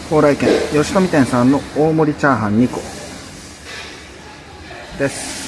蓬莱軒吉富店さんの大盛りチャーハン2個です。